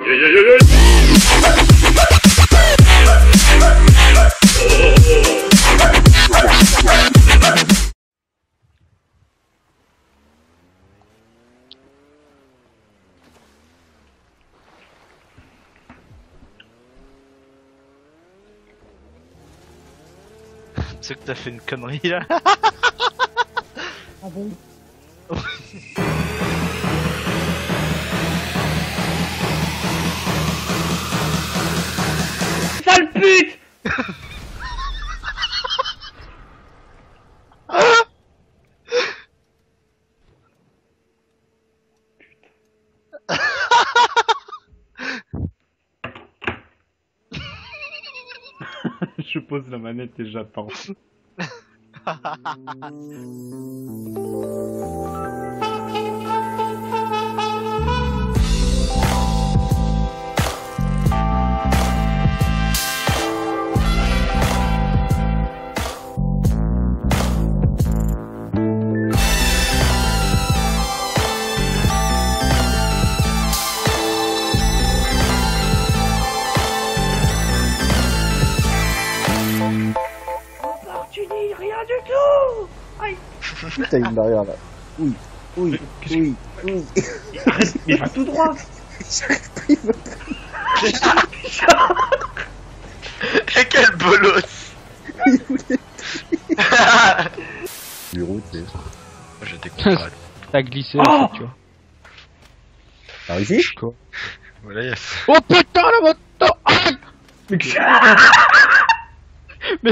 C'est que t'as fait une connerie là. Ah bon? Sale pute! Je pose la manette et j'attends. Tu dis rien du tout! Aïe! Putain, une barrière là. Oui, oui, oui, oui. Arrête, mais va tout droit! J'arrive pas, il va Et quel bolos! il voulait. Bureau, tu sais. Je découvre. T'as glissé, Oh, tu vois. Par ici? Quoi? Voilà, yes. Oh putain, la moto! Ah mais...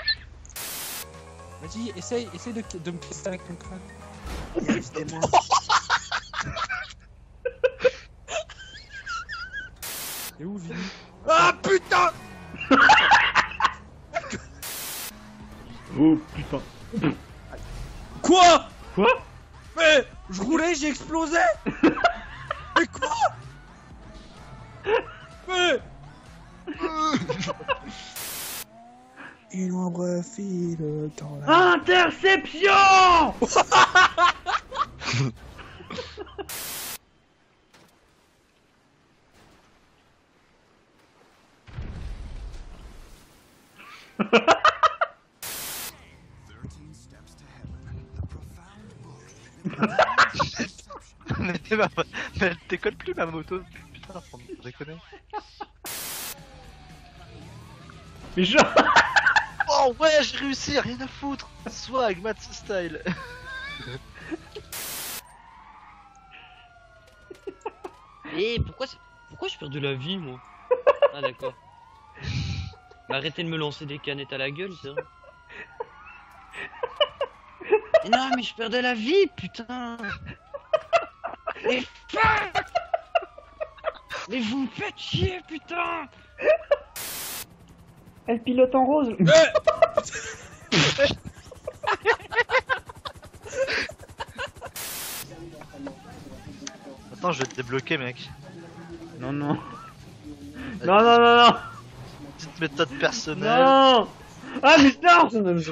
Vas-y, essaye de me casser avec ton crâne. Évidemment. Et où, Vini? Ah putain! oh putain! Quoi? Quoi? Mais je roulais, j'ai explosé. Mais quoi? Mais une ombre file dans la... Interception! Mais elle décolle plus ma moto. Putain, faut me déconner. Mais genre... Oh ouais, j'ai réussi, rien à foutre. Swag, Matsu style. Eh, pourquoi je perds de la vie, moi? Ah, d'accord. Mais arrêtez de me lancer des canettes à la gueule, c'est vrai. Mais non, mais je perds de la vie, putain. Mais fuck. Mais vous me faites chier, putain. Elle pilote en rose! Attends, je vais te débloquer, mec. Non, non! Non, non, non, non! Petite méthode personnelle. Non! Ah, mais non!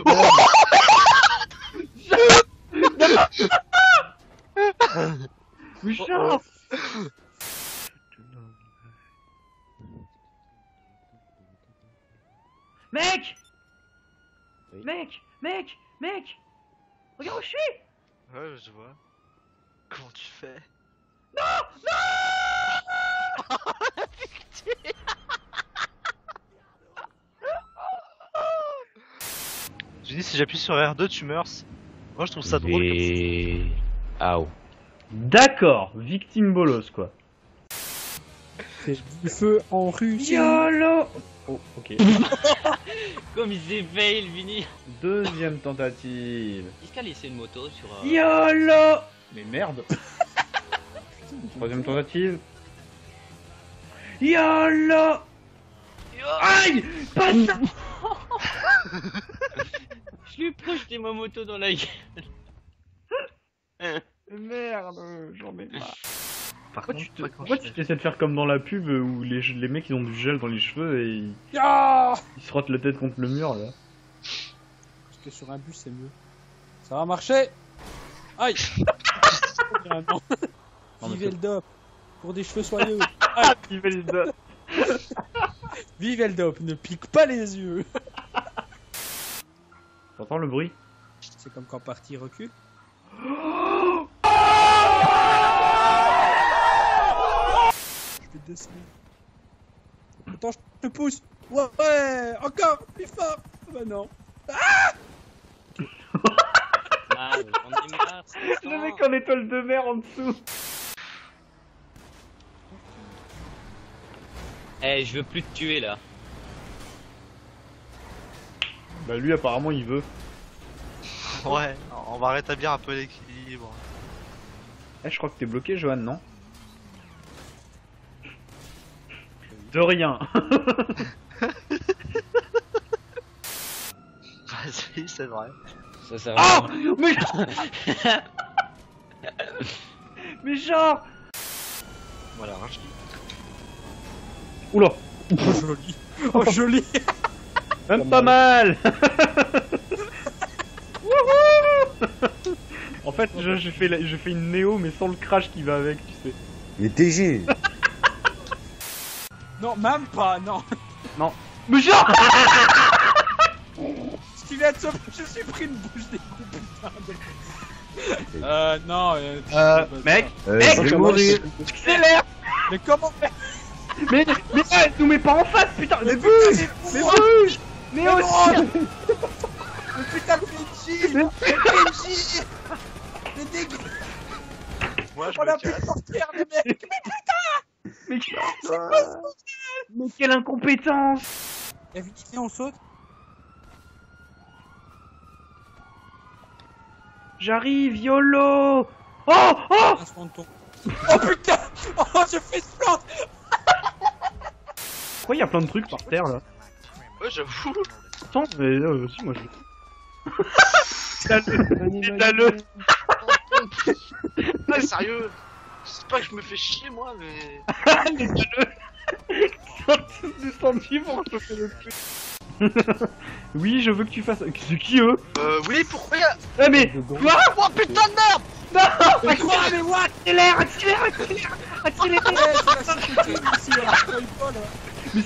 Mais genre! Mec! Oui. Mec! Regarde où je suis! Ouais, je vois. Comment tu fais? J'ai dit si j'appuie sur R2 tu meurs. Moi je trouve ça drôle comme ça. Aouh. D'accord, victime bolos quoi. C'est du feu en Russie. YOLO! Oh, ok. Comme il s'est fail, le Vini. Deuxième tentative. Est-ce qu'elle a laissé une moto sur... YOLO! Mais merde! Troisième tentative. YOLO! Aïe! Pas ça! Je lui ai projeté ma moto dans la gueule. Merde, j'en ai marre. Par Pourquoi contre, tu quand pourquoi je tu fais- essaies de faire comme dans la pub où les mecs ils ont du gel dans les cheveux et Ah, ils se frottent la tête contre le mur là? parce que sur un bus c'est mieux. Ça va marcher. Aïe. Ah, non. Non, mais Vivez le dop. Pour des cheveux soyeux. Vive Eldop. Vive Eldop, ne pique pas les yeux. T'entends le bruit? C'est comme quand partie recule. Je vais descendre. Attends, je te pousse. Ouais, encore, plus fort. Bah non. Ah, j'en ai marre, c'est Le ça. mec en étoile de mer en dessous. Eh, je veux plus te tuer là. Bah lui apparemment il veut. Ouais, on va rétablir un peu l'équilibre. Eh, je crois que t'es bloqué, Johan, non? De rien. Vas-y, c'est vrai. Ça sert Ah à rien. mais... mais genre... Voilà, un ch'ti. Oula. Oh joli. Oh joli. Même pas mal. Wouhou. En fait, je fais une néo mais sans le crash qui va avec, tu sais. Mais TG. Non, même pas, non. Non. Mais genre... Ce qui vient de se... Je me suis pris une bouche des coups, putain. Non, Mec, Je vais mourir. accélère. Mais comment faire? Mais nous mets pas en face, putain. Mais bouge. Mais bouge. Mais aussi. Mais putain, le PNJ. Le PNJ. Mais dégueu. Moi, je On a me plus casse. de portière, les mecs. Mais quelle incompétence. Y'a vite fait, on saute. J'arrive, YOLO. Oh. Un soin de ton. Oh putain. Oh, je fais ce plan. Pourquoi il y a plein de trucs par terre là? Ouais, j'avoue. Attends, mais aussi moi je... Pétale-le. Ouais, sérieux. C'est pas que je me fais chier, moi, mais. Pétale-le. Descendu pour choper le truc. Oui, je veux que tu fasses... C'est qui eux? Oui, pourquoi Ah mais... Quoi? Oh putain de merde! Non. Mais quoi, mais what? Accélère. Eh, c'est la sécurité ici, là. Pas une folle, là.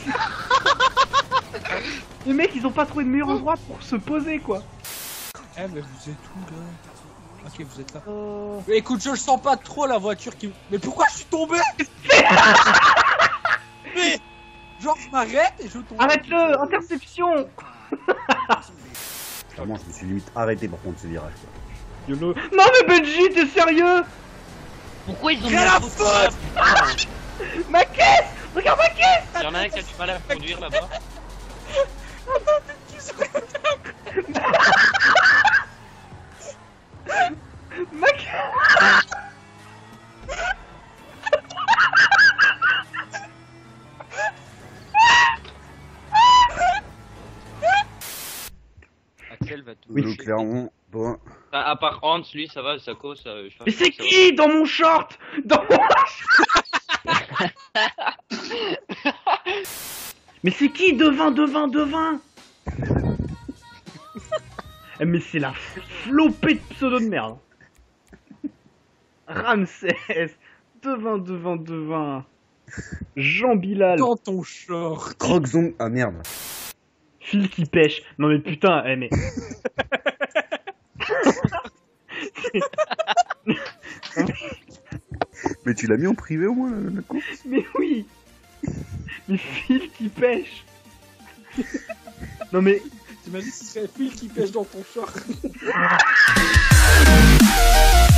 Les mecs ils ont pas trouvé de meilleur endroit pour se poser quoi. Eh, mais vous êtes où, là? Ok, vous êtes là. Mais écoute, je le sens pas trop, la voiture qui... Mais pourquoi je suis tombé? Mais... Genre, je m'arrête et je tombe. Arrête-le. Interception. Clairement, je me suis limite arrêté par contre ce virage. Quoi. YOLO. Non mais Benji, t'es sérieux? Pourquoi ils ont mis Rien la à faute Ma caisse. Regarde ma caisse. Y'en a un qui a du mal à conduire là-bas. Ma caisse. Axel va tout Oui, toucher. clairement. Bon. À part Hans, lui, ça va, sa cause. Mais c'est qui dans mon short? Dans mon... Mais c'est qui devin? Eh, mais c'est la flopée de pseudo de merde. Ramsès, devin. Jean Bilal, Dans ton short. Croczon. Ah merde. Phil qui pêche. Non mais putain, eh mais... Mais tu l'as mis en privé au moins la course? Mais oui. Mais Phil qui pêche. Non mais... T'imagines si ce serait Phil qui pêche dans ton short?